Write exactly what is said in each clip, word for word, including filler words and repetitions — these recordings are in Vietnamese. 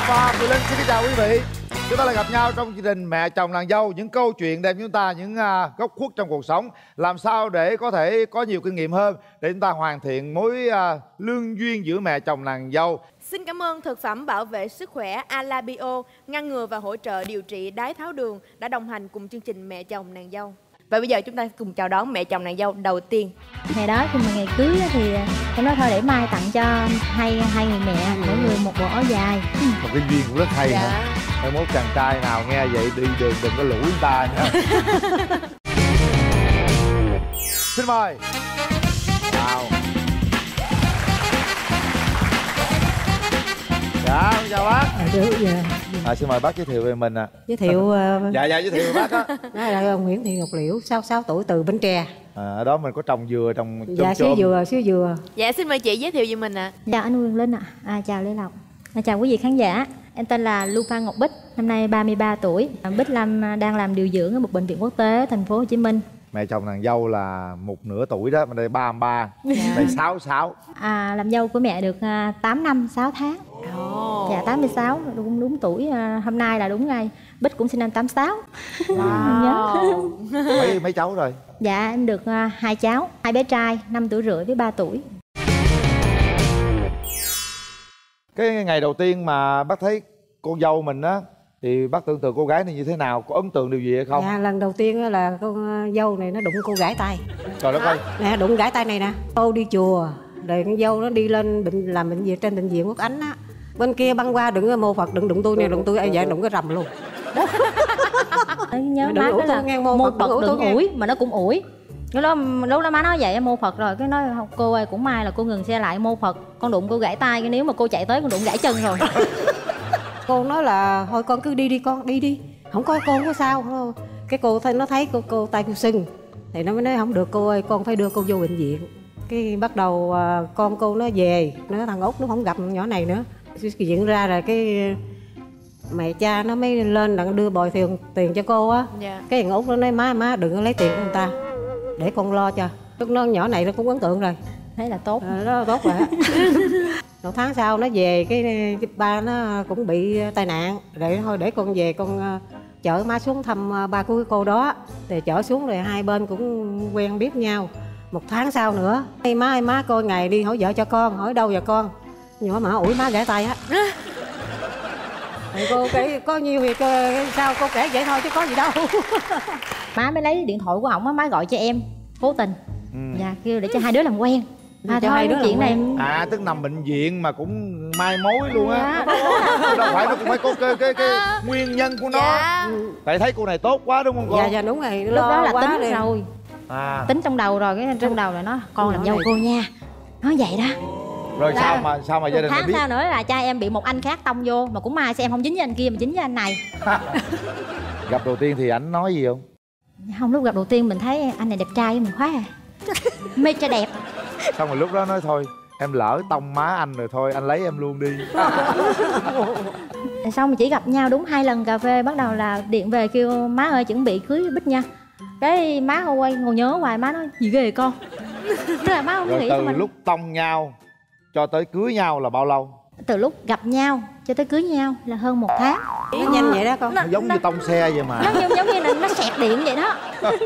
Và Quyền Linh xin kính chào quý vị. Chúng ta lại gặp nhau trong chương trình Mẹ chồng nàng dâu. Những câu chuyện đem chúng ta những uh, góc khuất trong cuộc sống. Làm sao để có thể có nhiều kinh nghiệm hơn để chúng ta hoàn thiện mối uh, lương duyên giữa mẹ chồng nàng dâu. Xin cảm ơn thực phẩm bảo vệ sức khỏe Alabio, ngăn ngừa và hỗ trợ điều trị đái tháo đường đã đồng hành cùng chương trình Mẹ chồng nàng dâu. Và bây giờ chúng ta cùng chào đón mẹ chồng nàng dâu đầu tiên. Ngày đó khi mà ngày cưới thì em nói thôi để mai tặng cho hai hai người mẹ, mỗi người một bộ áo dài. Một cái duyên cũng rất hay. Dạ. Hả? Mai mốt chàng trai nào nghe vậy đi đường đừng có lủi người ta nha. Xin mời. Chào. Dạ, chào bác. À, được, dạ. À, xin mời bác giới thiệu về mình ạ. À. Giới thiệu uh... Dạ, dạ, giới thiệu về bác á. Đó là Nguyễn Thị Ngọc Liễu, sáu mươi sáu tuổi, từ Bến Tre. À, ở đó mình có trồng dừa, trồng chôm Dạ, xíu dừa, xíu dừa. Dạ, xin mời chị giới thiệu về mình ạ. À. Chào anh Quyền Linh ạ. À. À, chào Lê Lộc. À, chào quý vị khán giả. Em tên là Lưu Phan Ngọc Bích, năm nay ba mươi ba tuổi. Bích Lâm đang làm điều dưỡng ở một bệnh viện quốc tế thành phố Hồ Chí Minh. Mẹ chồng nàng dâu là một nửa tuổi đó, bên đây ba mươi ba, dạ. đây sáu mươi sáu. À, làm dâu của mẹ được tám năm sáu tháng. Oh. Dạ, tám mươi sáu, đúng, đúng tuổi. Hôm nay là đúng ngày. Bích cũng sinh năm tám mươi sáu. Wow. mấy, mấy cháu rồi? Dạ, em được hai cháu, hai bé trai, năm tuổi rưỡi với ba tuổi. Cái ngày đầu tiên mà bác thấy con dâu mình á, thì bác tưởng tượng cô gái này như thế nào? Có ấn tượng điều gì hay không? Dạ, lần đầu tiên là con dâu này nó đụng cô gãi tay. Trời đất ơi. Nè, đụng gãi tay này nè. Cô đi chùa, rồi con dâu nó đi lên bệnh, làm bệnh viện trên bệnh viện Quốc Ánh á. Bên kia băng qua đừng có mô Phật, đừng đụng tôi nè, đụng tôi ai vậy đụng cái rầm luôn. Nhớ má cái là nghe mô, mô Phật, Phật đừng nghe. ủi, mà nó cũng ủi. Lúc đó, lúc đó má nói vậy mô Phật rồi, cái nói cô ơi cũng may là cô ngừng xe lại mô Phật, con đụng cô gãy tay, cái nếu mà cô chạy tới con đụng gãy chân rồi. Cô nói là thôi con cứ đi đi con, đi đi, không có con có sao. Cái cô thấy nó thấy cô, cô tay cô sưng thì nó mới nói không được cô ơi, con phải đưa cô vô bệnh viện. Cái bắt đầu con cô nó về, nó thằng Út nó không gặp nhỏ này nữa. Viện ra rồi cái mẹ cha nó mới lên đặng đưa bồi tiền tiền cho cô á. Dạ. Cái thằng Út nó nói má má đừng có lấy tiền của người ta, để con lo cho. Lúc nó nhỏ này nó cũng ấn tượng rồi, Thế là tốt. à, đó là tốt rồi. Một tháng sau nó về cái, cái ba nó cũng bị tai nạn, để thôi để con về con uh, chở má xuống thăm uh, ba của cái cô đó. Thì chở xuống rồi hai bên cũng quen biết nhau. Một tháng sau nữa hey, má ơi má coi ngày đi hỏi vợ cho con, hỏi đâu giờ con. Nhưng mà má ủi má gãy tay á. Thì cô kể có nhiều việc sao cô kể vậy thôi chứ có gì đâu. Má mới lấy điện thoại của ổng á, má gọi cho em cố tình. Ừ. Dạ, kêu để cho hai đứa làm quen. À, cho hai đứa chuyện này quen. À, tức nằm bệnh viện mà cũng mai mối luôn á. Dạ. Đâu phải nó cũng phải có cái, cái, cái nguyên nhân của nó. Dạ. Tại thấy cô này tốt quá đúng không cô? Dạ dạ đúng rồi. Lúc đó là quá tính đi. rồi. À. Tính trong đầu rồi, cái trong đầu là nó con làm Nhỏ dâu này. cô nha. Nói vậy đó. Rồi Là sao mà sao mà gia một đình tháng biết? sau nữa là cha em bị một anh khác tông vô. Mà cũng may sao em không dính với anh kia mà dính với anh này. Gặp đầu tiên thì ảnh nói gì không? Không, lúc gặp đầu tiên mình thấy anh này đẹp trai mình khoái à. Mê trai đẹp. Xong rồi lúc đó nói thôi em lỡ tông má anh rồi thôi anh lấy em luôn đi. Xong mà chỉ gặp nhau đúng hai lần cà phê, bắt đầu là điện về kêu má ơi chuẩn bị cưới Bích nha. Cái má ngồi quay ngồi nhớ hoài, má nói gì ghê con. Tức là má không Rồi nghĩ từ cho mình. lúc tông nhau cho tới cưới nhau là bao lâu? Từ lúc gặp nhau cho tới cưới nhau là hơn một tháng. Nó nhanh vậy đó con. Nó giống như tông xe vậy mà. Nó giống, giống như là nó xẹt điện vậy đó.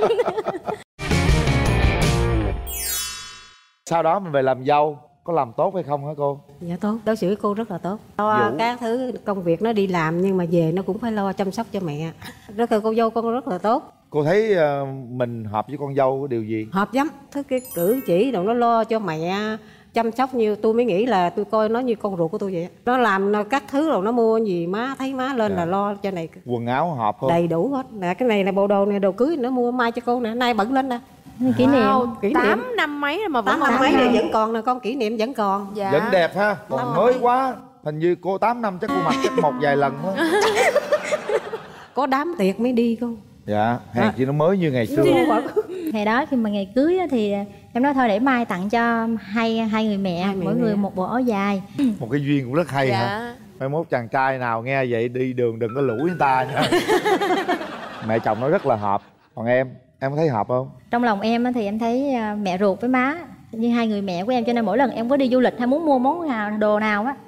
Sau đó mình về làm dâu có làm tốt hay không hả cô? Dạ tốt, đối xử với cô rất là tốt. Lo các thứ công việc nó đi làm nhưng mà về nó cũng phải lo chăm sóc cho mẹ. Rất là cô dâu con rất là tốt. Cô thấy uh, mình hợp với con dâu điều gì? Hợp lắm, thứ cái cử chỉ rồi nó lo cho mẹ chăm sóc, như tôi mới nghĩ là tôi coi nó như con ruột của tôi vậy. Nó làm các thứ rồi nó mua gì má thấy má lên Dạ. là lo cho này. Quần áo hợp không? Đầy đủ hết. Nè cái này là bộ đồ này, đồ cưới nó mua mai cho cô nè, nay bận lên nè. Kỷ niệm. Wow, Kỷ niệm. tám năm mấy rồi mà vẫn Tám năm còn mấy hay. này vẫn còn nè con, kỷ niệm vẫn còn. Dạ. Vẫn đẹp ha, còn Tám mới năm. quá. Hình như cô tám năm chắc cô mặc chắc một vài lần thôi. Có đám tiệc mới đi con. Dạ, hàng chi nó mới như ngày xưa. Ngày đó khi mà ngày cưới thì em nói thôi để mai tặng cho hai hai người mẹ, Hai mẹ mỗi mẹ. người một bộ áo dài. Một cái duyên cũng rất hay Dạ. hả? Mai mốt chàng trai nào nghe vậy đi đường đừng có lủi người ta nha. Mẹ chồng nó rất là hợp. Còn em, em có thấy hợp không? Trong lòng em á thì em thấy à, mẹ ruột với má như hai người mẹ của em, cho nên mỗi lần em có đi du lịch hay muốn mua món nào đồ nào á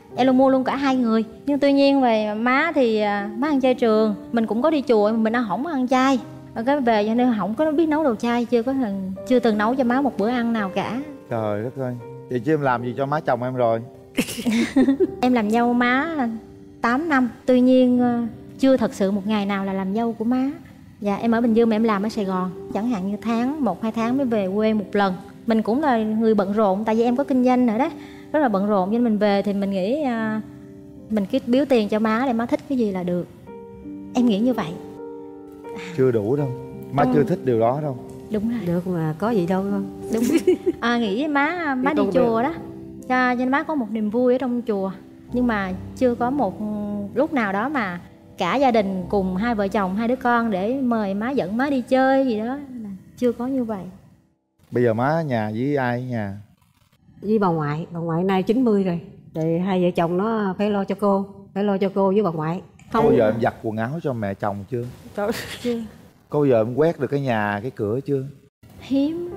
em luôn mua luôn cả hai người. Nhưng tuy nhiên về má thì má ăn chay trường, mình cũng có đi chùa, mình ăn không ăn chay, cái về cho nên không có biết nấu đồ chay, chưa có lần chưa từng nấu cho má một bữa ăn nào cả. Trời đất ơi, vậy chứ em làm gì cho má chồng em rồi? Em làm dâu má tám năm, tuy nhiên chưa thật sự một ngày nào là làm dâu của má. Dạ, em ở Bình Dương mà em làm ở Sài Gòn, chẳng hạn như tháng một hai tháng mới về quê một lần. Mình cũng là người bận rộn, tại vì em có kinh doanh nữa đấy, rất là bận rộn, nên mình về thì mình nghĩ uh, mình cứ biếu tiền cho má để má thích cái gì là được. Em nghĩ như vậy. Chưa đủ đâu, má Trong... chưa thích điều đó đâu. Đúng rồi. Được mà có gì đâu không? Đúng. À, nghĩ má má đi chùa đó, cho nên má có một niềm vui ở trong chùa. Nhưng mà chưa có một lúc nào đó mà cả gia đình cùng hai vợ chồng hai đứa con để mời má, dẫn má đi chơi gì đó, chưa có như vậy. Bây giờ má nhà với ai nhà? Với bà ngoại, bà ngoại nay chín mươi rồi. Rồi hai vợ chồng nó phải lo cho cô, phải lo cho cô với bà ngoại. Không. Có bao giờ em giặt quần áo cho mẹ chồng chưa? Chưa. Có bao giờ em quét được cái nhà, cái cửa chưa? Hiếm.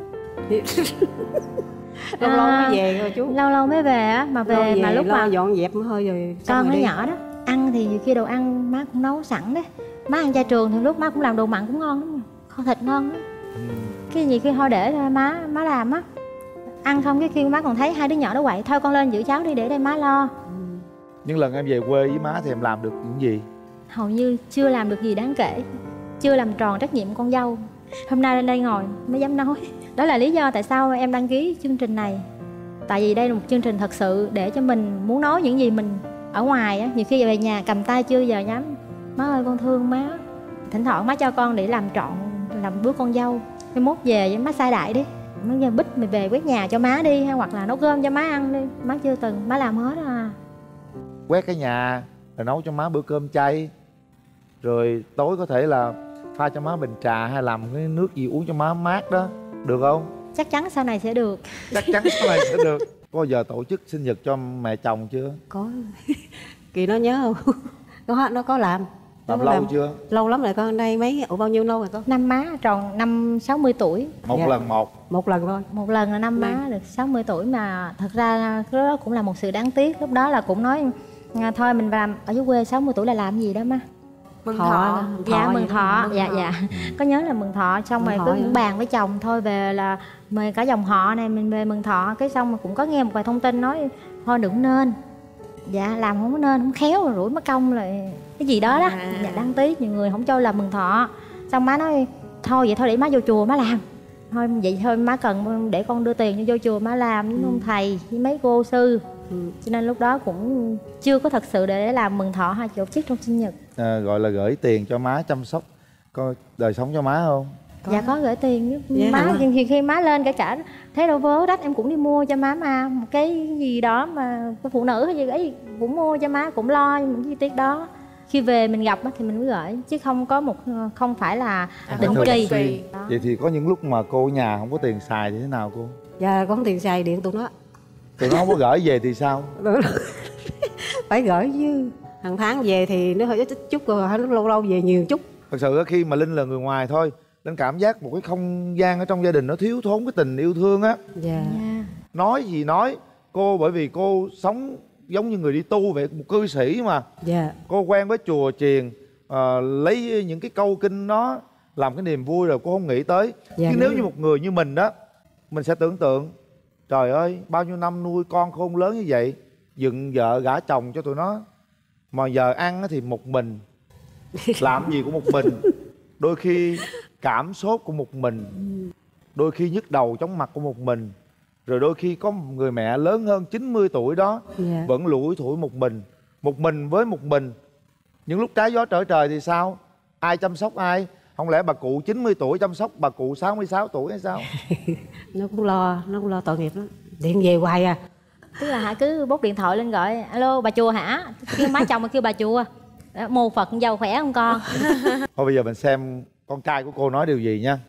Lâu lâu mới về rồi chú. Lâu lâu mới về á, mà về, về mà lúc lo mà dọn dẹp hơi rồi con nó đi. nhỏ đó. Ăn thì nhiều khi đồ ăn má cũng nấu sẵn đấy. Má ăn chay trường thì lúc má cũng làm đồ mặn cũng ngon lắm, kho thịt ngon lắm. Ừ. Cái gì khi thôi để thôi má má làm á. Ăn không cái khi má còn thấy hai đứa nhỏ nó quậy, thôi con lên giữ cháu đi để đây má lo. Ừ. Những lần em về quê với má thì em làm được những gì? Hầu như chưa làm được gì đáng kể, chưa làm tròn trách nhiệm con dâu. Hôm nay lên đây ngồi mới dám nói. Đó là lý do tại sao em đăng ký chương trình này. Tại vì đây là một chương trình thật sự để cho mình muốn nói những gì mình ở ngoài á. Nhiều khi về nhà cầm tay chưa giờ dám. Má ơi con thương má. Thỉnh thoảng má cho con để làm trọn, làm bữa con dâu. Mai mốt về với má sai đại đi, má giờ Bích mày về quét nhà cho má đi, hay hoặc là nấu cơm cho má ăn đi. Má chưa từng, má làm hết à. Quét cái nhà, rồi nấu cho má bữa cơm chay. Rồi tối có thể là pha cho má bình trà hay làm cái nước gì uống cho má mát đó. Được không? Chắc chắn sau này sẽ được. Chắc chắn sau này sẽ được. Có bao giờ tổ chức sinh nhật cho mẹ chồng chưa? Có. Kỳ nó nhớ không? Nó, nó có làm. Làm lâu làm. Chưa? Lâu lắm rồi con, đây mấy, ủa bao nhiêu lâu rồi con? Năm má tròn năm sáu mươi tuổi. Một dạ. lần một? Một lần thôi. Một lần là năm má Đây. được sáu mươi tuổi mà thật ra đó cũng là một sự đáng tiếc. Lúc đó là cũng nói thôi mình làm ở dưới quê sáu mươi tuổi là làm gì đó má. Mừng thọ, thọ. Dạ mừng thọ, mừng dạ thọ. dạ. Có nhớ là mừng thọ, xong mừng rồi cứ cũng bàn với chồng thôi về là mời cả dòng họ này mình về mừng thọ. Cái xong mà cũng có nghe một vài thông tin nói thôi đừng nên. Dạ làm không có nên, không khéo rồi rủi mất công lại cái gì đó đó. À. Dạ đáng tiếc, nhiều người không cho làm mừng thọ. Xong má nói thôi vậy thôi để má vô chùa má làm. Thôi vậy thôi má cần để con đưa tiền cho vô chùa má làm với ừ. ông thầy với mấy cô sư. Ừ. Cho nên lúc đó cũng chưa có thật sự để làm mừng thọ hay tổ chức trong sinh nhật. À, gọi là gửi tiền cho má chăm sóc coi đời sống cho má không? Có. Dạ có gửi tiền với yeah, má. Thì khi má lên cả cả thấy đâu vớ đắt em cũng đi mua cho má mà một cái gì đó mà phụ nữ hay gì ấy cũng mua cho má, cũng lo những chi tiết đó. Khi về mình gặp thì mình mới gửi chứ không có một không phải là à, định kỳ. Vậy thì có những lúc mà cô ở nhà không có tiền xài thì thế nào cô? Dạ có tiền xài điện tụi nó. Tụi nó không có gửi về thì sao? Phải gửi chứ. Hàng tháng về thì nó hơi ít chút rồi, hay lâu lâu về nhiều chút. Thật sự khi mà Linh là người ngoài thôi, Linh cảm giác một cái không gian ở trong gia đình nó thiếu thốn cái tình yêu thương á. Dạ yeah. Nói gì nói, cô bởi vì cô sống giống như người đi tu vậy, một cư sĩ mà. Dạ yeah. Cô quen với chùa chiền, uh, lấy những cái câu kinh đó làm cái niềm vui rồi cô không nghĩ tới. Dạ, chứ nếu như một người như mình đó, mình sẽ tưởng tượng trời ơi bao nhiêu năm nuôi con khôn lớn như vậy, dựng vợ gả chồng cho tụi nó, mà giờ ăn thì một mình, làm gì cũng một mình, đôi khi cảm sốt của một mình, đôi khi nhức đầu chóng mặt của một mình, rồi đôi khi có một người mẹ lớn hơn chín mươi tuổi đó yeah. vẫn lủi thủi một mình, một mình với một mình. Những lúc trái gió trở trời thì sao? Ai chăm sóc ai? Không lẽ bà cụ chín mươi tuổi chăm sóc bà cụ sáu mươi sáu tuổi hay sao? Nó cũng lo, nó cũng lo tội nghiệp lắm. Điện về hoài à. Tức là hả cứ bốc điện thoại lên gọi alo bà chùa hả? Kêu má chồng mà kêu bà chùa. Mô Phật giàu khỏe không con? Thôi bây giờ mình xem con trai của cô nói điều gì nha.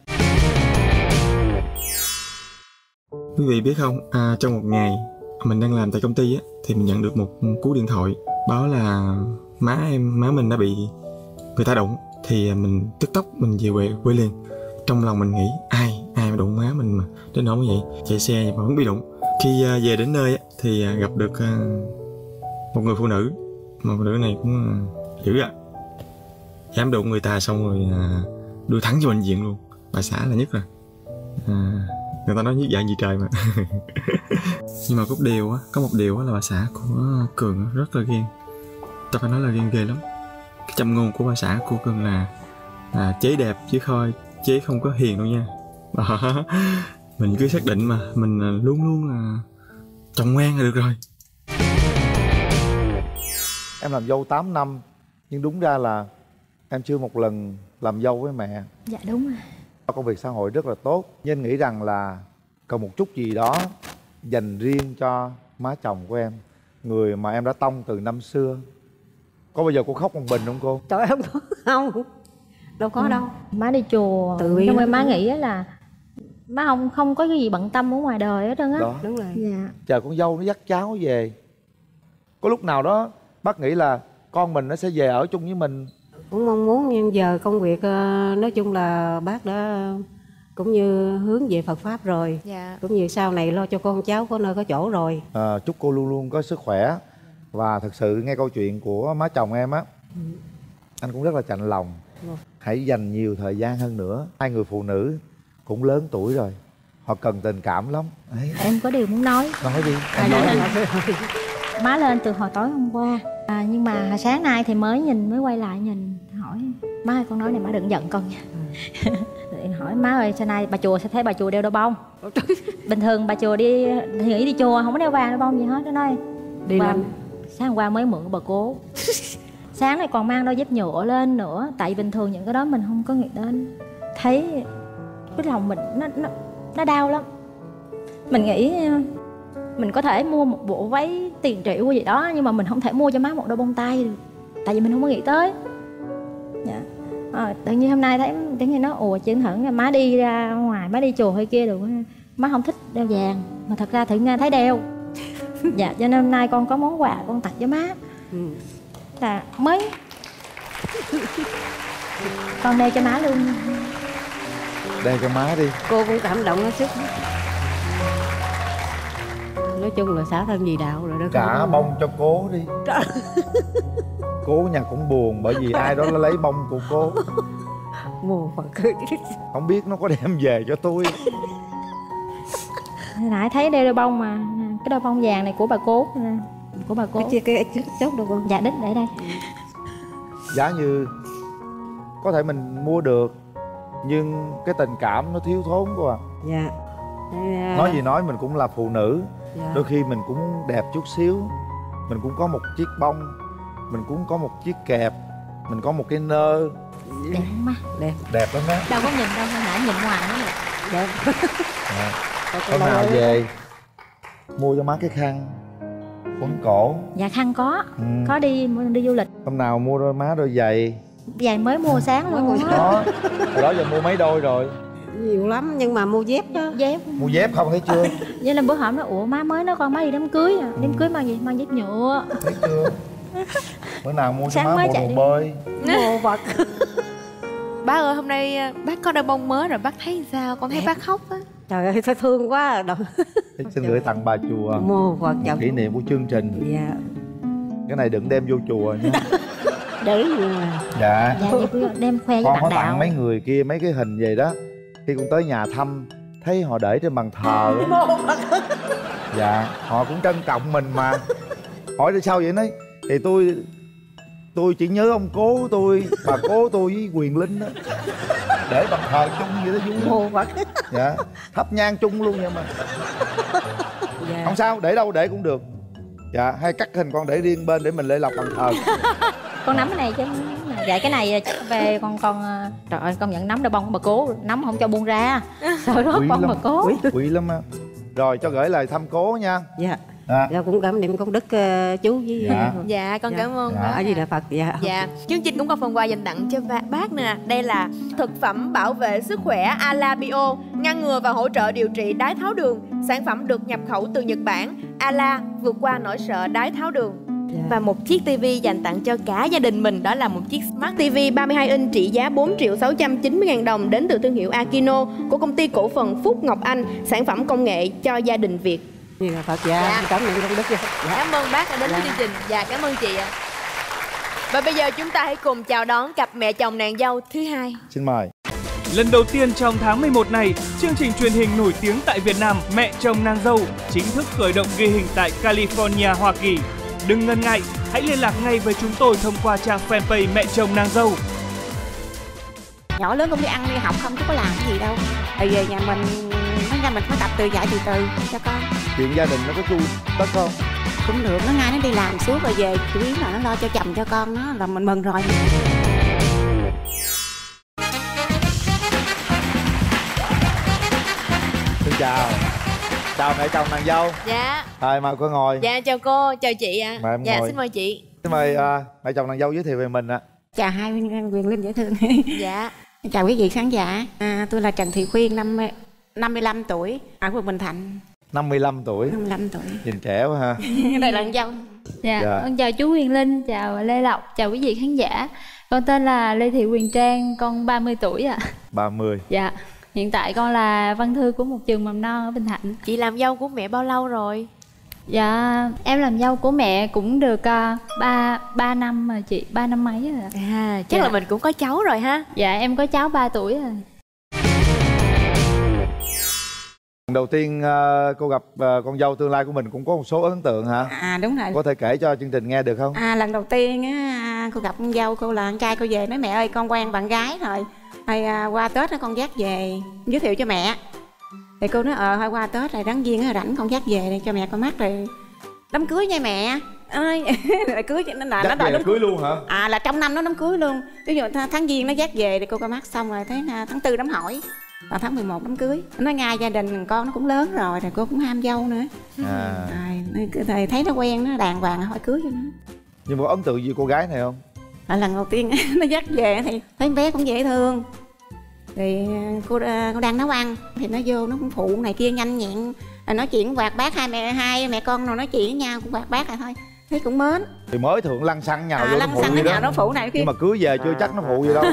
Quý vị biết không, à, trong một ngày mình đang làm tại công ty á, thì mình nhận được một cú điện thoại báo là má em, má mình đã bị người ta đụng. Thì mình tức tốc mình về quê, quê liền. Trong lòng mình nghĩ ai, ai mà đụng má mình mà đến nỗi như vậy, chạy xe mà vẫn bị đụng. Khi uh, về đến nơi á, thì uh, gặp được uh, một người phụ nữ, mà phụ nữ này cũng dữ ạ, dám đụng người ta xong rồi à, đưa thẳng cho bệnh viện luôn. Bà xã là nhất rồi, à, người ta nói nhất dạng gì trời mà. Nhưng mà có một điều á, có một điều á là bà xã của Cường rất là ghen, ta phải nói là ghen ghê lắm. Cái châm ngôn của bà xã của Cường là à, chế đẹp chứ khôi, chế không có hiền đâu nha. Đó. Mình cứ xác định mà mình luôn luôn là chồng ngoan là được rồi. Em làm dâu tám năm nhưng đúng ra là em chưa một lần làm dâu với mẹ. Dạ đúng rồi. Công việc xã hội rất là tốt, nhưng anh nghĩ rằng là cần một chút gì đó dành riêng cho má chồng của em, người mà em đã tông từ năm xưa. Có bao giờ cô khóc một mình không cô? Trời ơi, không có, không đâu có ừ. đâu. Má đi chùa tự nhiên, nhưng má nghĩ là má không không có cái gì bận tâm ở ngoài đời hết trơn á. Đó, đúng rồi. Dạ. Chờ con dâu nó dắt cháu về, có lúc nào đó bác nghĩ là con mình nó sẽ về ở chung với mình? Cũng mong muốn, nhưng giờ công việc nói chung là bác đã cũng như hướng về Phật pháp rồi. Dạ. Cũng như sau này lo cho con cháu có nơi có chỗ rồi. À, chúc cô luôn luôn có sức khỏe. Và thật sự nghe câu chuyện của má chồng em á, ừ. anh cũng rất là chạnh lòng. ừ. Hãy dành nhiều thời gian hơn nữa. Hai người phụ nữ cũng lớn tuổi rồi, họ cần tình cảm lắm. Đấy. Em có điều muốn nói. Nói đi, à, nói đi. Má lên từ hồi tối hôm qua, à, nhưng mà sáng nay thì mới nhìn, mới quay lại nhìn hỏi má ơi, con nói này má đừng giận con nha. ừ. Hỏi má ơi, sao nay bà chùa sẽ thấy bà chùa đeo đôi bông? Bình thường bà chùa đi thì nghĩ đi chùa không có đeo vàng đôi bông gì hết. Nó nói đi làm. Sáng hôm qua mới mượn bà cố. Sáng nay còn mang đôi dép nhựa lên nữa, tại bình thường những cái đó mình không có nghĩ đến. Thấy cái lòng mình nó nó nó đau lắm. Mình nghĩ mình có thể mua một bộ váy tiền triệu gì đó, nhưng mà mình không thể mua cho má một đôi bông tai được, tại vì mình không có nghĩ tới. Dạ. À, tự nhiên hôm nay thấy tự nhiên nó ủa chân hẳn má đi ra ngoài, má đi chùa hay kia được, má không thích đeo vàng mà thật ra thử nghe thấy đeo. Dạ, cho nên hôm nay con có món quà con tặng cho má. ừ. Là mới con đeo cho má luôn. Đeo cho má đi. Cô cũng cảm động hết sức. Nói chung là xả thân gì đạo rồi đó. Trả bông cho cố đi. Cố nhà cũng buồn bởi vì ai đó nó lấy bông của cố. Mùa Phật cười. Không biết nó có đem về cho tôi. Hồi nãy thấy đeo đôi bông mà, cái đôi bông vàng này của bà cố, của bà cố. Cái cái cái chốt được không? Dạ đích để đây. Giá như có thể mình mua được, nhưng cái tình cảm nó thiếu thốn quá à. Dạ. Dạ. Nói gì nói mình cũng là phụ nữ. Dạ. Đôi khi mình cũng đẹp chút xíu, mình cũng có một chiếc bông, mình cũng có một chiếc kẹp, mình có một cái nơ. Đẹp không má? Đẹp. Đẹp lắm đó. Đâu có nhìn đâu, hồi nãy nhìn ngoài nó đẹp. Dạ. Hôm nào về mua cho má cái khăn quấn cổ. Dạ khăn có, ừ. Có đi đi du lịch. Hôm nào mua đôi má đôi giày. Giày mới mua sáng luôn á. Đó, hồi đó giờ mua mấy đôi rồi? Nhiều lắm, nhưng mà mua dép đó. Dép. Mua dép không thấy chưa? Vậy là bữa hổm nó ủa má mới nói con má đi đám cưới à. Đám ừ. cưới mang gì? Mang dép nhựa. Thấy chưa? Bữa nào mua cho má bộ đồ bơi. Mua vật. Bác ơi, hôm nay bác có đôi bông mới rồi, bác thấy sao? Con thấy đẹp. Bác khóc á. Trời ơi, thấy thương quá. Xin gửi tặng bà chùa mua vật một kỷ niệm của chương trình. Dạ. Cái này đừng đem vô chùa nha. Để gì mà. Dạ. Dạ, đem khoe với con bạn có đạo. tặng mấy người kia mấy cái hình vậy đó, khi con tới nhà thăm thấy họ để trên bàn thờ. Dạ, họ cũng trân trọng mình mà. Hỏi tại sao vậy? Nói thì tôi tôi chỉ nhớ ông cố tôi, bà cố tôi với Quyền Linh đó, để bàn thờ chung vậy đó, vui. Mô vật. Dạ, thắp nhang chung luôn vậy mà. Dạ. Không sao, để đâu để cũng được. Dạ, hay cắt hình con để riêng bên để mình lễ lọc bàn thờ. Con nắm cái này chứ. Dạ cái này chắc về con con trời ơi, con nhận nắm đôi bông của bà cố, nắm không cho buông ra. Sợ rớt bông bà cố. Quý, quý lắm á. Rồi cho gửi lời thăm cố nha. Dạ. À. Dạ cũng cảm niệm công đức uh, chú với. Dạ, dạ con dạ. Cảm ơn. Dạ. Ở gì là Phật. Dạ. Dạ. Chương trình cũng có phần quà dành tặng cho bác nè. Đây là thực phẩm bảo vệ sức khỏe Alabio, ngăn ngừa và hỗ trợ điều trị đái tháo đường. Sản phẩm được nhập khẩu từ Nhật Bản. Ala vượt qua nỗi sợ đái tháo đường. Dạ. Và một chiếc tivi dành tặng cho cả gia đình mình, đó là một chiếc Smart ti vi ba mươi hai inch trị giá bốn triệu sáu trăm chín mươi ngàn đồng, đến từ thương hiệu Akino của công ty cổ phần Phúc Ngọc Anh, sản phẩm công nghệ cho gia đình Việt. Như là Phật dạ, Dạ. cảm nhận công đức. Dạ. Cảm ơn bác đã đến với Dạ. chương trình. Dạ, cảm ơn chị ạ. Và bây giờ chúng ta hãy cùng chào đón cặp mẹ chồng nàng dâu thứ hai. Xin mời. Lần đầu tiên trong tháng mười một này, chương trình truyền hình nổi tiếng tại Việt Nam Mẹ chồng nàng dâu chính thức khởi động ghi hình tại California, Hoa Kỳ. Đừng ngần ngại, hãy liên lạc ngay với chúng tôi thông qua trang fanpage Mẹ chồng nàng dâu. Nhỏ lớn cũng đi ăn đi học không chứ có làm cái gì đâu. Tại về nhà mình nó ra mình phải tập từ dạy từ từ cho con. Chuyện gia đình nó có chu tất không? Cũng được, nó ngay nó đi làm suốt rồi về chủ yếu là nó lo cho chồng cho con nó là mình mừng rồi. Xin chào. Chào mẹ chồng nàng dâu. Dạ. Thôi mời cô ngồi. Dạ chào cô, chào chị ạ. Mời em Dạ ngồi. xin mời chị. Xin mời uh, mẹ chồng nàng dâu giới thiệu về mình ạ. Chào hai Quyền Linh dễ thương. Dạ. Chào quý vị khán giả. À, tôi là Trần Thị Khuyên, năm năm mươi lăm tuổi, ở quận Bình Thạnh. năm mươi lăm tuổi. năm mươi lăm tuổi. Nhìn trẻ quá ha. Đây là con dâu. Dạ, Dạ. con chào chú Huyền Linh, chào Lê Lộc, chào quý vị khán giả. Con tên là Lê Thị Huyền Trang, con ba mươi tuổi ạ. ba mươi. Dạ, hiện tại con là văn thư của một trường mầm non ở Bình Thạnh. Chị làm dâu của mẹ bao lâu rồi? Dạ, em làm dâu của mẹ cũng được uh, ba ba năm rồi chị, ba năm mấy rồi ạ. À, chắc Dạ. là mình cũng có cháu rồi ha. Dạ, em có cháu ba tuổi rồi. Đầu tiên uh, cô gặp uh, con dâu tương lai của mình cũng có một số ấn tượng hả? À đúng rồi. Có thể kể cho chương trình nghe được không? À lần đầu tiên á, cô gặp con dâu, cô là con trai cô về nói mẹ ơi con quen bạn gái rồi. Thì à, qua Tết nó con dắt về giới thiệu cho mẹ. Thì cô nói ờ thôi qua Tết rồi đáng duyên á rảnh con dắt về để cho mẹ con mắt rồi đám cưới nha mẹ ơi. Rồi cưới nó là nó Dắt đòi về đám cưới luôn hả? À là trong năm nó đám cưới luôn. Ví dụ th- tháng giêng nó dắt về thì cô coi mắt xong rồi thấy là tháng tư đám hỏi. Còn tháng mười một đám cưới. Nó nói ngay gia đình con nó cũng lớn rồi rồi cô cũng ham dâu nữa. À. Rồi thầy thấy nó quen nó đàng hoàng hỏi cưới cho nó. Nhưng mà có ấn tượng gì cô gái này không? À, lần đầu tiên nó dắt về thì thấy bé cũng dễ thương. Thì cô cô đang nấu ăn thì nó vô nó cũng phụ này kia nhanh nhẹn. Rồi nói chuyện quạt bát hai mẹ hai mẹ con nào nói chuyện với nhau cũng quạt bát rồi thôi. Thấy cũng mến. Thì mới thượng lăng xăng nhào À, vô lăng nó phụ xăng vậy nó đó. nhào nó phụ này kia. Nhưng mà cưới về chưa À. chắc nó phụ gì đâu.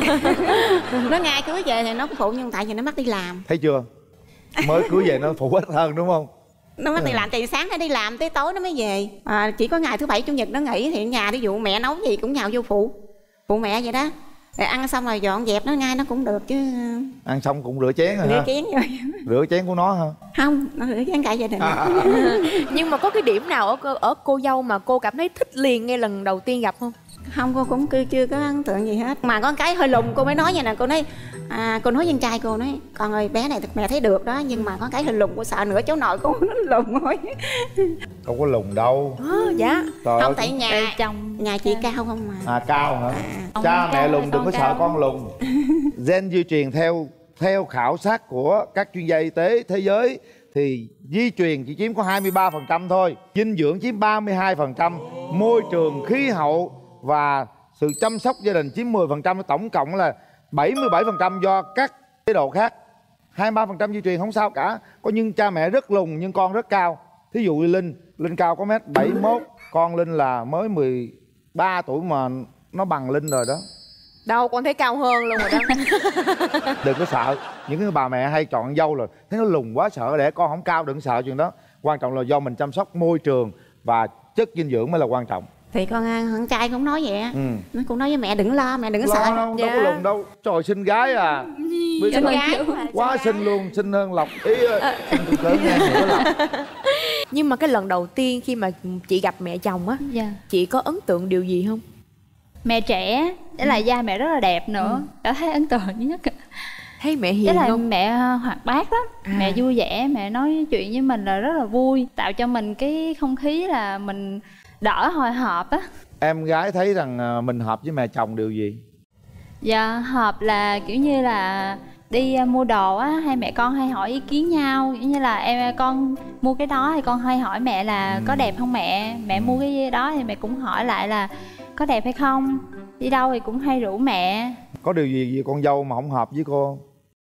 Nó ngay cưới về thì nó cũng phụ nhưng tại vì nó mắc đi làm. Thấy chưa? Mới cưới về nó phụ ít hơn đúng không? Nó mắc đi làm từ sáng nó đi làm tới tối nó mới về. À, chỉ có ngày thứ bảy chủ nhật nó nghỉ thì ở nhà ví dụ mẹ nấu gì cũng nhào vô phụ. Phụ mẹ vậy đó. Rồi ăn xong rồi dọn dẹp nó ngay nó cũng được chứ. Ăn xong cũng rửa chén rồi Rửa ha? chén rồi. Rửa chén của nó hả? Không, nó rửa chén cả gia đình. À. Nhưng mà có cái điểm nào ở cô, ở cô dâu mà cô cảm thấy thích liền ngay lần đầu tiên gặp không? Không, cô cũng chưa, chưa có ấn tượng gì hết. Mà có cái hơi lùn cô mới nói vậy nè. Cô nói à, cô nói với con trai cô nói con ơi bé này mẹ thấy được đó nhưng mà có cái hơi lùn cô sợ nữa cháu nội cô nó lùn thôi. Không có lùn đâu. À, dạ. Trời Không ơi. tại nhà Ê, chồng nhà chị cao không mà. À cao hả? Ông Cha cao mẹ lùn hay đừng có con sợ cao? con lùn. Gen di truyền theo theo khảo sát của các chuyên gia y tế thế giới thì di truyền chỉ chiếm có hai mươi ba phần trăm thôi, dinh dưỡng chiếm ba mươi hai phần trăm, môi trường, khí hậu và sự chăm sóc gia đình chiếm mười phần trăm, tổng cộng là bảy mươi bảy phần trăm do các chế độ khác. hai mươi ba phần trăm di truyền không sao cả. Có nhưng cha mẹ rất lùn nhưng con rất cao. Thí dụ như Linh, Linh cao có mét bảy mươi mốt, con Linh là mới mười ba tuổi mà nó bằng Linh rồi đó. Đâu con thấy cao hơn luôn rồi đó. Đừng có sợ. Những cái bà mẹ hay chọn dâu là thấy nó lùn quá sợ để con không cao, đừng sợ chuyện đó. Quan trọng là do mình chăm sóc môi trường và chất dinh dưỡng mới là quan trọng. Thì con con trai cũng nói vậy á. Ừ. Nó cũng nói với mẹ đừng lo mẹ đừng Lo sợ. đâu, Dạ. đâu có lùn đâu. Trời, xinh gái à. Biết Con sao? gái mà. Quá xinh luôn, xinh hơn Lộc. Ý ơi, xinh từ lớn nha, đừng có Lộc. Nhưng mà cái lần đầu tiên khi mà chị gặp mẹ chồng á, Dạ. chị có ấn tượng điều gì không? Mẹ trẻ, với lại da mẹ rất là đẹp nữa. Đã thấy ấn tượng nhất. Thấy mẹ Với hiền lại không? mẹ hoạt bát lắm. À. Mẹ vui vẻ, mẹ nói chuyện với mình là rất là vui, tạo cho mình cái không khí là mình đỡ hồi hộp á. Em gái thấy rằng à, mình hợp với mẹ chồng điều gì? Dạ, hợp là kiểu như là đi uh, mua đồ á, hai mẹ con hay hỏi ý kiến nhau. Kiểu như là em con mua cái đó thì con hay hỏi mẹ là Ừ. có đẹp không mẹ. Mẹ mua cái đó thì mẹ cũng hỏi lại là có đẹp hay không. Đi đâu thì cũng hay rủ mẹ. Có điều gì gì con dâu mà không hợp với cô?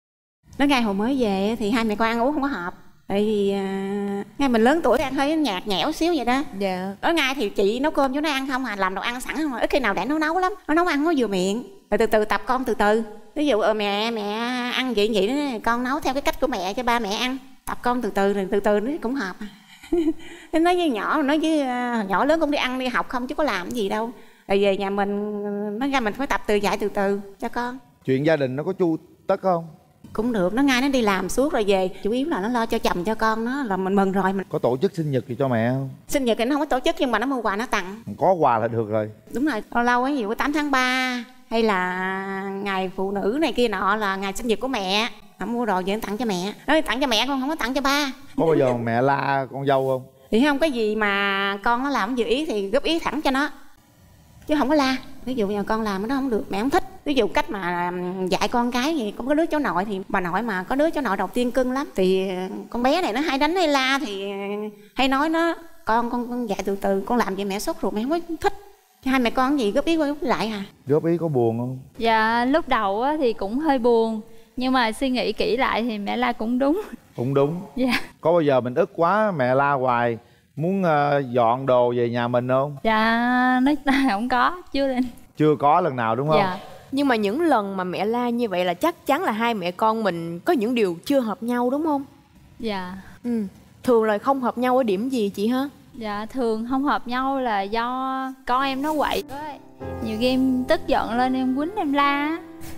Nó ngay hồi mới về thì hai mẹ con ăn uống không có hợp. Tại vì à, ngay mình lớn tuổi ăn hơi nhạt nhẽo xíu vậy đó. Dạ. Ở ngay thì chị nấu cơm cho nó ăn không à, làm đồ ăn sẵn không à. Ít khi nào để nó nấu lắm. Nó nấu ăn nó vừa miệng. Rồi từ từ tập con từ từ. Ví dụ ờ, mẹ mẹ ăn vậy vậy đó, con nấu theo cái cách của mẹ cho ba mẹ ăn. Tập con từ từ rồi từ từ nó cũng hợp. Thế nói với nhỏ, nói với nhỏ lớn cũng đi ăn đi học không chứ có làm cái gì đâu. Rồi về nhà mình nói ra mình phải tập từ dạy từ từ cho con. Chuyện gia đình nó có chu tất không? Cũng được, nó ngay nó đi làm suốt rồi về, chủ yếu là nó lo cho chồng cho con nó là mình mừng rồi. Mình Có tổ chức sinh nhật gì cho mẹ không? sinh nhật thì nó không có tổ chức nhưng mà nó mua quà nó tặng. Có quà là được rồi. Đúng rồi, lâu lâu ấy, ví dụ tám tháng ba hay là ngày phụ nữ này kia nọ là ngày sinh nhật của mẹ, nó mua đồ về nó tặng cho mẹ. Nói tặng cho mẹ con không có tặng cho ba. Có bao giờ mẹ la con dâu không? Thì không có gì mà con nó làm dự ý thì góp ý thẳng cho nó, chứ không có la. Ví dụ như con làm nó không được, mẹ không thích. Ví dụ cách mà dạy con cái thì cũng có đứa cháu nội, thì bà nội mà có đứa cháu nội đầu tiên cưng lắm, thì con bé này nó hay đánh hay la thì hay nói nó con con, con dạy từ từ, con làm vậy mẹ sốt ruột mẹ không có thích. Hai mẹ con gì góp ý qua góp lại à? Góp ý có buồn không? Dạ lúc đầu á thì cũng hơi buồn, nhưng mà suy nghĩ kỹ lại thì mẹ la cũng đúng. Cũng đúng. Dạ. Có bao giờ mình ức quá mẹ la hoài muốn uh, dọn đồ về nhà mình không? Dạ nói là không có chưa lên. Chưa có lần nào đúng không? Dạ. Nhưng mà những lần mà mẹ la như vậy là chắc chắn là hai mẹ con mình có những điều chưa hợp nhau đúng không? Dạ. Ừ. Thường là không hợp nhau ở điểm gì chị hả? Dạ thường không hợp nhau là do con em nó quậy quá. Nhiều khi em tức giận lên em quýnh em la,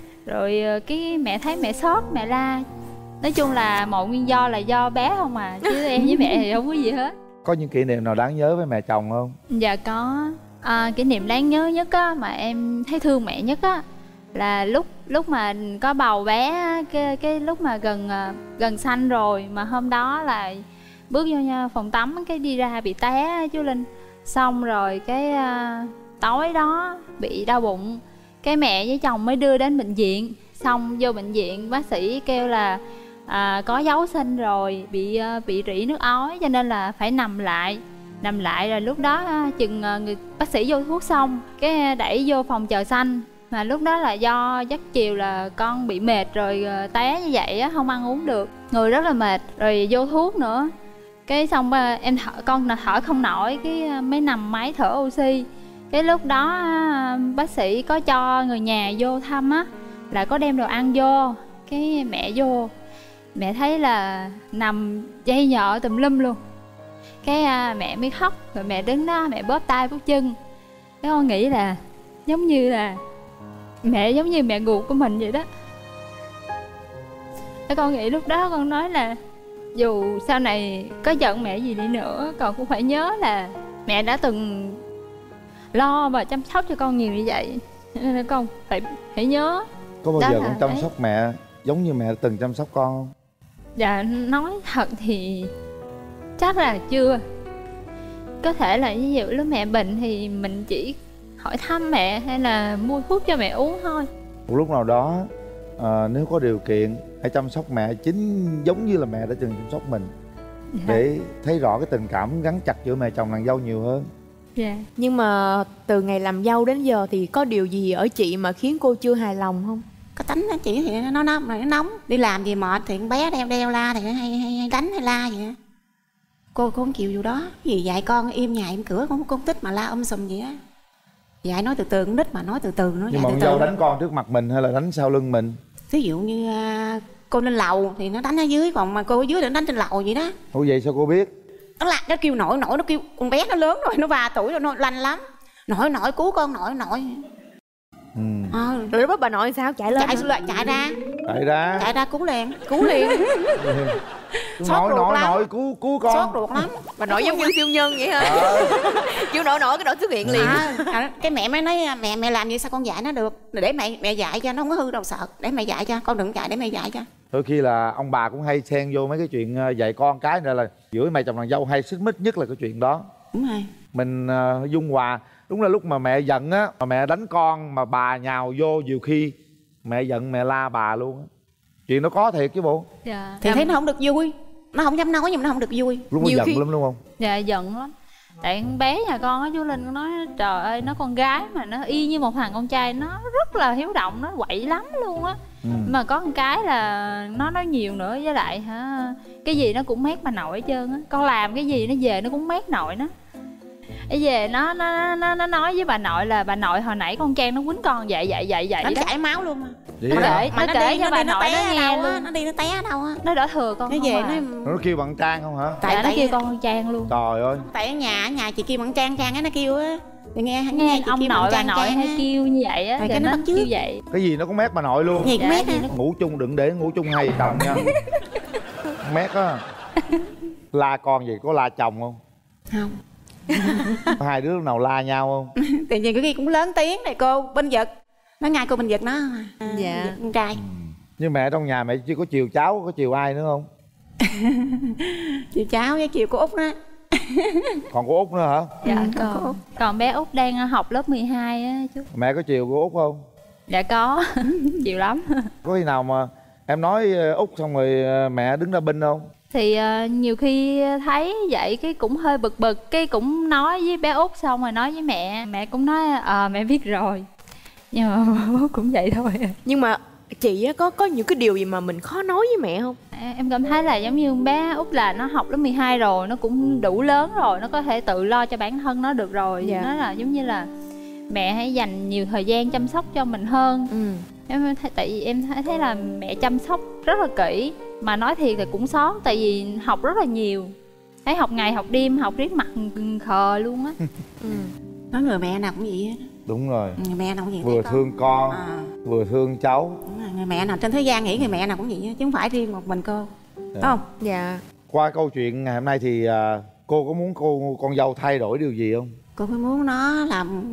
rồi cái mẹ thấy mẹ sót mẹ la. Nói chung là mọi nguyên do là do bé không à, chứ em với mẹ thì không có gì hết. Có những kỷ niệm nào đáng nhớ với mẹ chồng không? Dạ có. À, kỷ niệm đáng nhớ nhất á, mà em thấy thương mẹ nhất á, là lúc lúc mà có bầu bé cái cái lúc mà gần gần sanh rồi, mà hôm đó là bước vô nha phòng tắm cái đi ra bị té chú Linh, xong rồi cái uh, tối đó bị đau bụng, cái mẹ với chồng mới đưa đến bệnh viện. Xong vô bệnh viện bác sĩ kêu là à, có dấu sinh rồi, bị uh, bị rỉ nước ối cho nên là phải nằm lại. Nằm lại rồi lúc đó uh, chừng uh, người bác sĩ vô thuốc xong cái đẩy vô phòng chờ sanh. Mà lúc đó là do giấc chiều là con bị mệt rồi uh, té như vậy á, không ăn uống được, người rất là mệt, rồi vô thuốc nữa. Cái xong uh, em thở, con thở không nổi, cái uh, mới nằm máy thở oxy. Cái lúc đó uh, bác sĩ có cho người nhà vô thăm á, là có đem đồ ăn vô. Cái mẹ vô, mẹ thấy là nằm dây nhợ tùm lum luôn. Cái à, mẹ mới khóc, rồi mẹ đứng đó mẹ bóp tay bóp chân. Cái con nghĩ là giống như là mẹ giống như mẹ ruột của mình vậy đó. Cái con nghĩ lúc đó con nói là dù sau này có giận mẹ gì đi nữa, con cũng phải nhớ là mẹ đã từng lo và chăm sóc cho con nhiều như vậy, nên là con phải phải nhớ. Có bao đó giờ con chăm đấy. sóc mẹ giống như mẹ từng chăm sóc con không? Dạ nói thật thì chắc là chưa. Có thể là ví dụ lúc mẹ bệnh thì mình chỉ hỏi thăm mẹ hay là mua thuốc cho mẹ uống thôi. Một lúc nào đó à, nếu có điều kiện hãy chăm sóc mẹ chính giống như là mẹ đã từng chăm sóc mình. Dạ. Để thấy rõ cái tình cảm gắn chặt giữa mẹ chồng nàng dâu nhiều hơn. Dạ. Nhưng mà từ ngày làm dâu đến giờ thì có điều gì ở chị mà khiến cô chưa hài lòng không? Có tính đó chị thì nó nóng, nó nóng. Đi làm gì mệt thì con bé đeo đeo la thì nó hay, hay, hay đánh hay la vậy. Cô cô không chịu vụ đó. Vì dạy con im nhà im cửa, con không thích mà la um sùm vậy á. Dạy nói từ từ, con nít mà nói từ từ. Nói nhưng mà con dâu đánh con trước mặt mình hay là đánh sau lưng mình? Ví dụ như uh, cô lên lầu thì nó đánh ở dưới, còn mà cô ở dưới thì nó đánh trên lầu vậy đó. Ủa vậy sao cô biết? Nó la, nó kêu nổi nổi, nó kêu con bé nó lớn rồi, nó ba tuổi rồi, nó lanh lắm. Nổi nổi cứu con nổi nổi. Ừ. À, rồi lúc đó bà nội sao chạy lên? Chạy chạy, chạy ra. Chạy ra. Chạy ra cứu liền, cứu liền. Nổi nổi nổi cứu cứu con. Sốt ruột lắm. Bà nội giống như siêu nhân vậy hả? À. Kêu nổi nổi cái nội xuất hiện liền. À, à, cái mẹ mới nói mẹ mẹ làm gì sao con dạy nó được, để mẹ mẹ dạy cho nó không có hư đâu sợ, để mẹ dạy cho con đừng dạy, để mẹ dạy cho. Đôi khi là ông bà cũng hay xen vô mấy cái chuyện dạy con cái, nên là giữa mẹ chồng nàng dâu hay xích mích nhất là cái chuyện đó. Đúng rồi. Mình uh, dung hòa. Đúng là lúc mà mẹ giận á, mà mẹ đánh con mà bà nhào vô, nhiều khi mẹ giận mẹ la bà luôn á. Chuyện đó có thiệt chứ bộ. Dạ. Thì thấy nó không được vui, nó không dám nói nhưng mà nó không được vui. Lúc đó giận khi... lắm đúng không? Dạ giận lắm. Tại con bé nhà con á, chú Linh con nói trời ơi, nó con gái mà nó y như một thằng con trai, nó rất là hiếu động, nó quậy lắm luôn á. Ừ. Mà có một cái là nó nói nhiều nữa, với lại hả cái gì nó cũng mét bà nội hết trơn á. Con làm cái gì nó về nó cũng mét nội nó. Ấy về nó nó nó nó nói với bà nội là bà nội hồi nãy con Trang nó quýnh con vậy vậy vậy vậy nó đó. chảy máu luôn mà. Vậy nó hả? kể Mà nó nó kể đi, cho nó bà đi nó nội té nó ở nghe đâu á, luôn. nó đi nó té ở đâu á. Nó đỡ thừa con Nó không về à. nó Nó kêu bằng Trang không hả? tại Dạ, nó tại kêu con con Trang luôn. Trời ơi. tại ở nhà ở nhà chị kêu bằng Trang Trang á, nó kêu á. Thì nghe nghe, Nghe chị ông kêu bằng nội bà Trang nội Trang hay á. kêu như vậy á, Rồi thì cái nó nó bắt chước. kêu vậy. Cái gì nó cũng mét bà nội luôn. Gì cũng Dạ, mét gì á. nó- Ngủ chung đừng để ngủ chung hai vợ chồng nha. Mét á. La con gì có la chồng không? Không. Hai đứa lúc nào la nhau không? Tự nhiên cái khi cũng lớn tiếng này cô bên Giật. Nó ngay cô bên Giật nó à, Dạ. Giật con trai. Nhưng mẹ trong nhà mẹ chỉ có chiều cháu, có chiều ai nữa không? Chiều cháu với chiều cô Út đó. Còn cô Út nữa hả? Dạ Ừ, có còn còn bé Út đang học lớp mười hai á chú. Mẹ có chiều cô Út không? Dạ có. Nhiều lắm. Có khi nào mà em nói ờ, Út xong rồi ờ, mẹ đứng ra binh không? Thì uh, nhiều khi thấy vậy cái cũng hơi bực bực, cái cũng nói với bé Út xong rồi nói với mẹ, mẹ cũng nói ờ mẹ biết rồi. Nhưng mà bố cũng vậy thôi. Nhưng mà chị á, có có những cái điều gì mà mình khó nói với mẹ không? Em cảm thấy là giống như bé Út là nó học lớp mười hai rồi, nó cũng đủ lớn rồi, nó có thể tự lo cho bản thân nó được rồi. Dạ. Nó là giống như là mẹ hãy dành nhiều thời gian chăm sóc cho mình hơn. Ừ. Em thấy, tại vì em thấy, thấy là mẹ chăm sóc rất là kỹ. Mà nói thiệt thì cũng xót, tại vì học rất là nhiều. Thấy học ngày học đêm, học riết mặt khờ luôn á. Ừ. Nói người mẹ nào cũng vậy á. Đúng rồi. Người mẹ nào cũng vậy. Vừa thấy thương con, À, vừa thương cháu. đúng rồi. Người mẹ nào trên thế gian nghĩ người mẹ nào cũng vậy á, chứ không phải riêng một mình cô. Dạ. Đúng không? Dạ. Qua câu chuyện ngày hôm nay thì à, cô có muốn cô con dâu thay đổi điều gì không? Cô phải muốn nó làm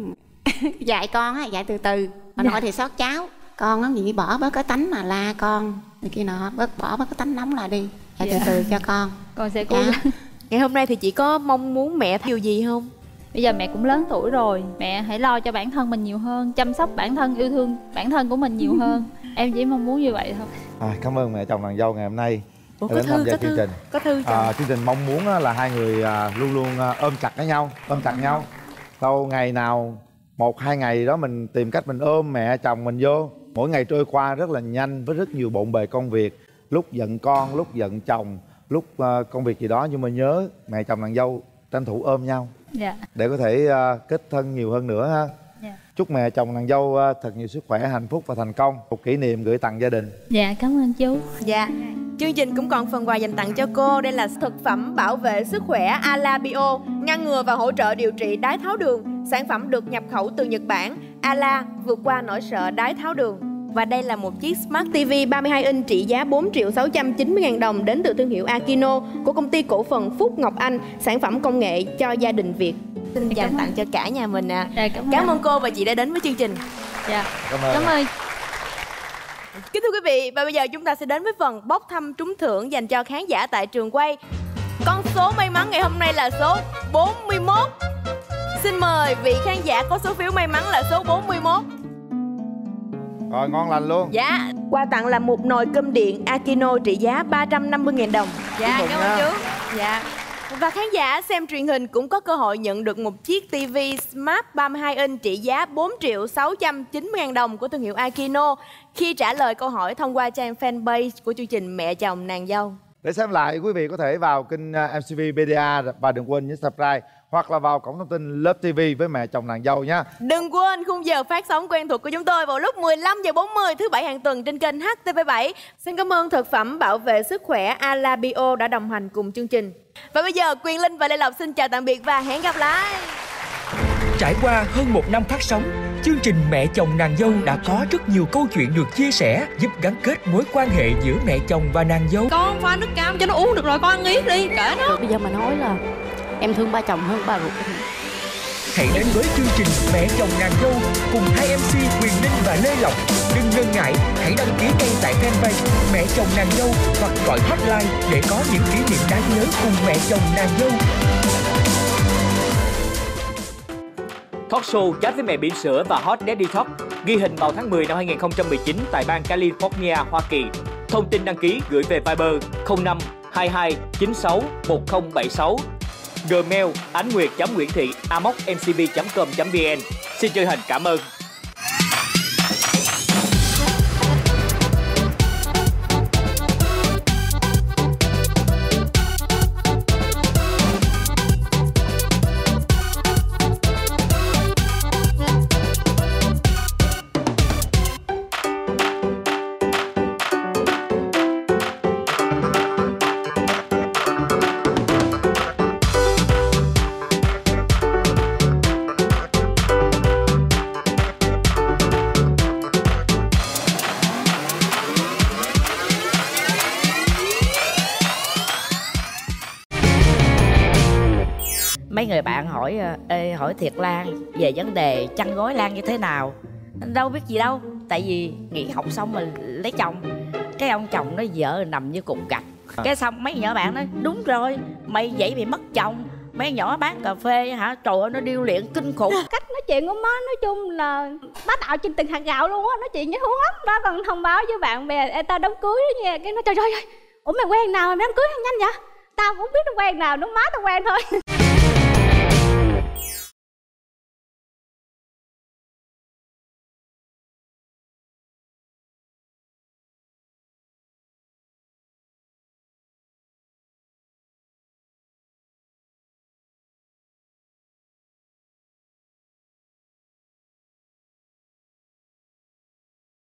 dạy con á, dạy từ từ. Bà nội thì xót cháu. Con á gì bỏ bớt cái tánh mà la con này kia nọ, bớt bỏ bớt cái tánh nóng lại đi. Dạy Dạ. từ từ cho con. Con sẽ cố Dạ. gắng. Ngày hôm nay thì chị có mong muốn mẹ điều gì không? Bây giờ mẹ cũng lớn tuổi rồi, mẹ hãy lo cho bản thân mình nhiều hơn, chăm sóc bản thân, yêu thương bản thân của mình nhiều hơn. Em chỉ mong muốn như vậy thôi. À, cảm ơn mẹ chồng nàng dâu ngày hôm nay Ủa, đã có đến tham thư, gia có chương thư, trình. có thư cho. À, chương trình mong muốn á là hai người à, luôn luôn à, ôm chặt với nhau, ôm chặt nhau. Sau ngày nào một hai ngày đó mình tìm cách mình ôm mẹ chồng mình vô. Mỗi ngày trôi qua rất là nhanh với rất nhiều bộn bề công việc. Lúc giận con, lúc giận chồng, lúc à, công việc gì đó, nhưng mà nhớ mẹ chồng nàng dâu tranh thủ ôm nhau Dạ. để có thể à, kết thân nhiều hơn nữa ha. Dạ. Chúc mẹ chồng nàng dâu à, thật nhiều sức khỏe, hạnh phúc và thành công. Một kỷ niệm gửi tặng gia đình. Dạ cảm ơn chú. Dạ. Chương trình cũng còn phần quà dành tặng cho cô. Đây là thực phẩm bảo vệ sức khỏe Ala Bio, ngăn ngừa và hỗ trợ điều trị đái tháo đường. Sản phẩm được nhập khẩu từ Nhật Bản. Ala vượt qua nỗi sợ đái tháo đường. Và đây là một chiếc Smart ti vi ba mươi hai inch trị giá bốn triệu sáu trăm chín mươi ngàn đồng đến từ thương hiệu Akino của công ty cổ phần Phúc Ngọc Anh, sản phẩm công nghệ cho gia đình Việt. Xin dành tặng cho cả nhà mình ạ. À. Dạ, cảm ơn. Cảm ơn cô và chị đã đến với chương trình. Dạ. Cảm ơn. Cảm ơn. Kính thưa quý vị, và bây giờ chúng ta sẽ đến với phần bốc thăm trúng thưởng dành cho khán giả tại trường quay. Con số may mắn ngày hôm nay là số bốn mươi mốt. Xin mời vị khán giả có số phiếu may mắn là số bốn mươi mốt. Rồi, ngon lành luôn. Dạ, quà tặng là một nồi cơm điện Akino trị giá ba trăm năm mươi ngàn đồng. Dạ, Chúc mừng cảm ơn nha. chú. Dạ. Và khán giả xem truyền hình cũng có cơ hội nhận được một chiếc ti vi Smart ba mươi hai inch trị giá bốn triệu sáu trăm chín mươi ngàn đồng của thương hiệu Akino khi trả lời câu hỏi thông qua trang fanpage của chương trình Mẹ chồng nàng dâu. Để xem lại, quý vị có thể vào kênh uh, em xê vê bê đê a và đừng quên nhấn subscribe hoặc là vào cổng thông tin Love ti vi với Mẹ chồng nàng dâu nha. Đừng quên khung giờ phát sóng quen thuộc của chúng tôi vào lúc mười lăm giờ bốn mươi thứ bảy hàng tuần trên kênh hát tê vê bảy. Xin cảm ơn thực phẩm bảo vệ sức khỏe Ala Bio đã đồng hành cùng chương trình. Và bây giờ Quyền Linh và Lê Lộc xin chào tạm biệt và hẹn gặp lại. Trải qua hơn một năm phát sóng, chương trình Mẹ chồng nàng dâu đã có rất nhiều câu chuyện được chia sẻ, giúp gắn kết mối quan hệ giữa mẹ chồng và nàng dâu. Con pha nước cam cho nó uống được rồi, con ăn ít đi, kệ nó. Rồi bây giờ mà nói là em thương ba chồng hơn ba ruột. Hãy đến với chương trình Mẹ chồng nàng dâu cùng hai em xê Quyền Linh và Lê Lộc. Đừng ngần ngại, hãy đăng ký ngay tại fanpage Mẹ chồng nàng dâu hoặc gọi hotline để có những kỷ niệm đáng nhớ cùng mẹ chồng nàng dâu. Talk show Chat với mẹ bỉm sữa và Hot Daddy Talk ghi hình vào tháng mười năm hai nghìn không trăm mười chín tại bang California, Hoa Kỳ. Thông tin đăng ký gửi về Viber không năm hai hai chín sáu một không bảy sáu, Gmail ánh nguyệt chấm nguyễn thị a m o c m c b chấm com chấm v n. Xin chân thành cảm ơn. mấy người bạn hỏi Ê, hỏi Thiệt Lan về vấn đề chăn gối Lan như thế nào. Anh đâu biết gì đâu, tại vì nghỉ học xong mà lấy chồng. Cái ông chồng nói vợ nằm như cục gạch. Cái xong mấy nhỏ bạn nói đúng rồi, mày vậy mày mất chồng. Mấy nhỏ bán cà phê hả, trời ơi nó điêu luyện kinh khủng. Cách nói chuyện của má nói chung là má tạo trên từng hạt gạo luôn á, nói chuyện như hướng lắm. Má còn thông báo với bạn bè Ê, tao đám cưới đó nha. Cái nó trời ơi, ủa mày quen nào mà mày đám cưới nhanh vậy? Tao cũng biết nó quen nào, nó má tao quen thôi.